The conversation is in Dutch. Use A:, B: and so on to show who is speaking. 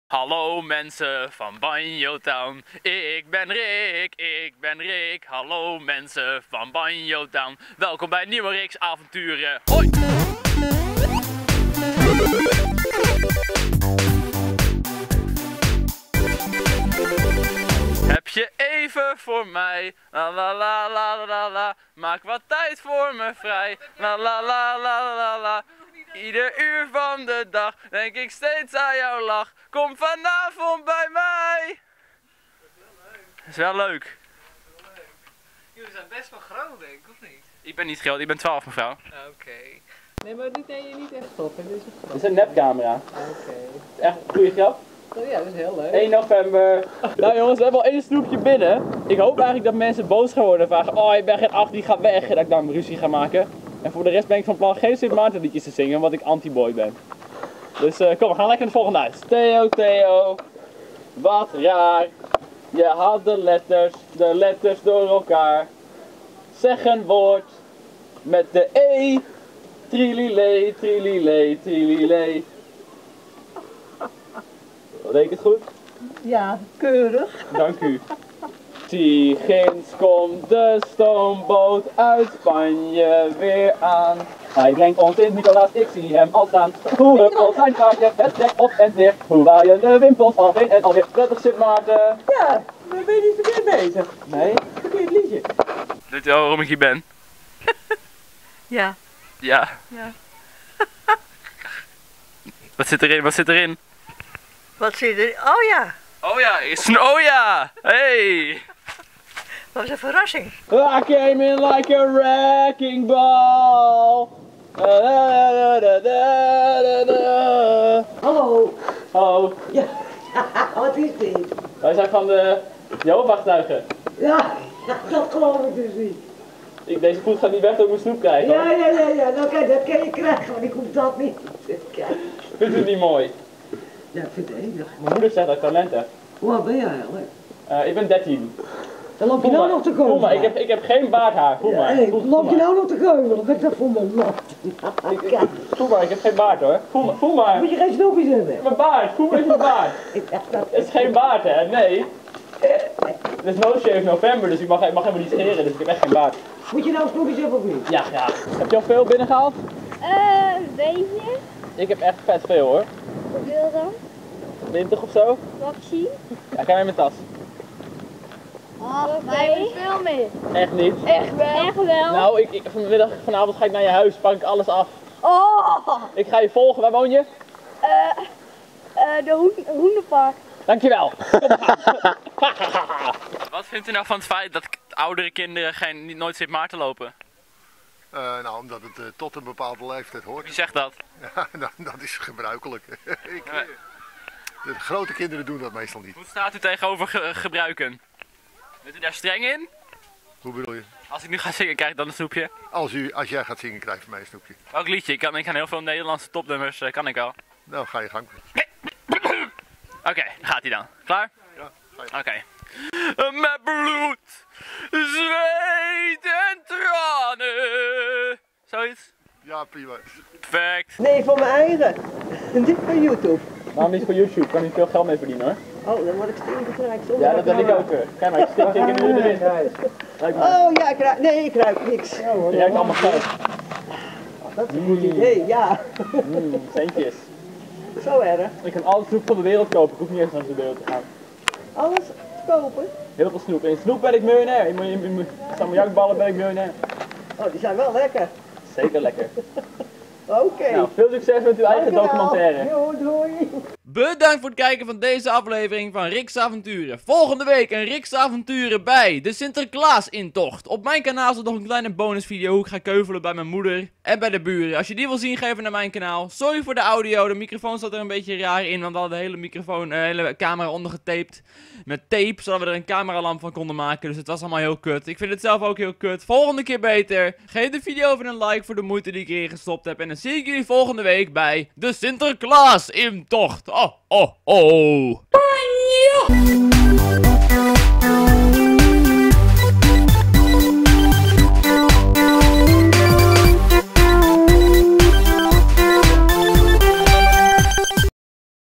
A: Hallo mensen van Banjo Town, ik ben Rick. Hallo mensen van Banjo Town, welkom bij nieuwe Rick's avonturen. Hoi! Heb je even voor mij, la la la la la la, maak wat tijd voor me vrij, la la la la la la. Ieder uur van de dag denk ik steeds aan jouw lach. Kom vanavond bij mij. Dat is wel leuk.
B: Jullie zijn best wel groot, denk ik, of niet?
A: Ik ben niet groot, ik ben 12 mevrouw.
B: Oké. Nee, maar dit deed je niet echt op.
A: Dit is een nepcamera.
B: Oké.
A: Echt een goede grap.
B: Oh ja, dat is heel leuk.
A: 1 november. Nou jongens, we hebben al 1 snoepje binnen. Ik hoop eigenlijk dat mensen boos gaan worden en vragen: oh, ik ben geen 8, die gaat weg. En dat ik dan ruzie ga maken. En voor de rest ben ik van plan geen Sint Maarten liedjes te zingen, omdat ik anti-boy ben. Dus kom, we gaan lekker naar het volgende huis. Theo, Theo, wat raar. Je haalt de letters door elkaar. Zeg een woord met de E. Trilile, trilile, trilile. Deed ik het goed?
C: Ja, keurig.
A: Dank u. Zie, ginds komt de stoomboot uit Spanje weer aan. Hij brengt ons in Nicolaas, ik zie hem al staan. Hoe huppelt zijn kaartje, het dek op en neer. Hoe waaien de wimpels alheen en alweer. Prettig Sint Maarten.
C: Ja, dan ben je niet verkeerd bezig.
A: Nee?
C: Verkeerd liedje.
A: Weet je wel waarom ik hier ben?
C: Ja.
A: Ja.
C: Ja.
A: Wat zit erin? Wat zit erin?
C: Wat zie je er? Oh ja,
A: Oh ja, oh ja! Hey!
C: dat was een verrassing.
A: I came in like a wrecking ball.
C: Hallo.
A: Oh,
C: Ja, wat is dit?
A: wij zijn van de Jehovah-getuigen.
C: Ja, dat geloof ik dus niet.
A: Deze voet gaat niet weg door ik mijn snoep krijgen.
C: Ja, nou kijk, dat kan je krijgen, maar ik hoef dat niet. Kijk.
A: Vindt u het niet mooi?
C: Ja, ik vind het enig.
A: Mijn moeder zegt dat ik talent heb.
C: Hoe oud ben jij eigenlijk?
A: Ik ben 13.
C: Dan loop je nou nog te
A: Voel
C: komen.
A: maar, ik heb geen baardhaar. Voel maar.
C: Hey,
A: Voel
C: loop je
A: maar.
C: nou nog te keuvelen? Wat is dat voor mijn lot? Kijk,
A: Voel maar, ik heb geen baard hoor. Voel maar.
C: moet je geen snoepjes hebben?
A: Mijn baard, voel maar eens mijn baard.
C: Ik dacht dat...
A: Het is geen baard hè, nee. Het is no shave november, dus ik mag helemaal niet scheren, dus ik heb echt geen baard.
C: Moet je nou snoepjes hebben of niet?
A: Ja, graag. Heb je al veel binnengehaald?
D: Een beetje.
A: Ik heb echt vet veel hoor.
D: Hoeveel dan?
A: 20 of zo?
D: Wat zie?
A: Ja, kijk maar in mijn tas.
D: Ach, nee. Veel meer.
A: Echt niet.
D: Echt wel? Echt wel.
A: Nou, vanavond ga ik naar je huis, pak ik alles af.
D: Oh!
A: Ik ga je volgen, waar woon je?
D: De hoendenpark.
A: Dankjewel. Wat vindt u nou van het feit dat oudere kinderen nooit Sint Maarten lopen?
E: Nou, omdat het tot een bepaalde leeftijd hoort.
A: Wie zegt dat?
E: Ja, dat is gebruikelijk. De grote kinderen doen dat meestal niet.
A: Hoe staat u tegenover gebruiken? Bent u daar streng in?
E: Hoe bedoel je?
A: Als ik nu ga zingen, krijg ik dan een snoepje?
E: Als jij gaat zingen, krijg je van mij een snoepje.
A: Welk liedje? Ik kan heel veel Nederlandse topnummers, kan ik al.
E: Nou, ga je gang.
A: Oké, gaat hij dan. Klaar?
E: Ja, ga je.
A: Oké. Met bloed, zweet en tranen. Zoiets?
E: Ja, prima.
A: Perfect.
C: Nee, voor mijn eigen. Dit van YouTube.
A: Waarom niet voor YouTube? Kan niet veel geld mee verdienen hoor.
C: Oh, dan word ik stinkrijk zonder.
A: Ja, dat ben ik ook. Kijk maar, ik stik in de wind. Kijk maar.
C: Oh ja, ik ruik niks.
A: Je ruikt allemaal geld.
C: Dat is een goed idee, ja.
A: Centjes.
C: Zo erg.
A: Ik kan alle snoep van de wereld kopen, ik hoef niet eens naar de wereld te gaan.
C: Alles kopen?
A: Heel veel snoep. In snoep ben ik miljonair. In salmiakballen ben ik miljonair.
C: Oh, die zijn wel lekker.
A: Zeker lekker.
C: Oké.
A: Nou, veel succes met uw eigen documentaire.
C: Doei.
F: Bedankt voor het kijken van deze aflevering van Rick's Avonturen. Volgende week een Rick's Avonturen bij de Sinterklaas-intocht. Op mijn kanaal zit nog een kleine bonusvideo hoe ik ga keuvelen bij mijn moeder en bij de buren. Als je die wil zien, ga even naar mijn kanaal. Sorry voor de audio, de microfoon zat er een beetje raar in, want we hadden de hele microfoon, hele camera ondergetaped met tape, zodat we er een cameralamp van konden maken. Dus het was allemaal heel kut. Ik vind het zelf ook heel kut. Volgende keer beter. Geef de video even een like voor de moeite die ik erin gestopt heb. En dan zie ik jullie volgende week bij de Sinterklaas-intocht. Oh, oh, oh. Banjo!